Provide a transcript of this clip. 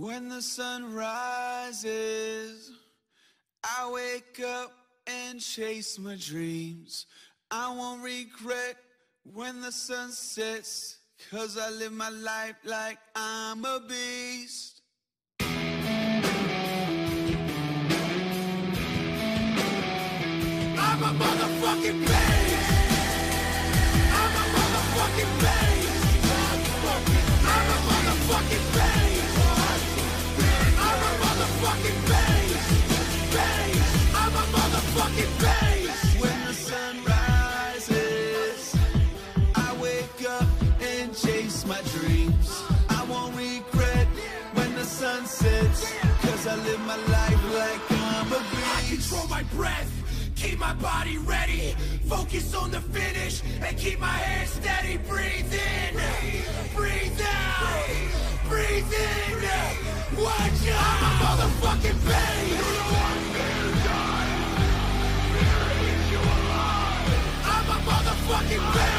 When the sun rises, I wake up and chase my dreams. I won't regret when the sun sets, 'cause I live my life like I'm a beast. I'm a motherfucking beast. I'm a motherfucking beast. I'm a motherfucking beast. I'm a motherfucking beast. I'm a motherfucking beast. When the sun rises, I wake up and chase my dreams. I won't regret when the sun sets, 'cause I live my life like I'm a beast. I control my breath, keep my body ready, focus on the finish, and keep my head steady. Breathe in, breathe out, breathe in. Watch out! I'm a motherfucking beast. I'm a motherfucking beast.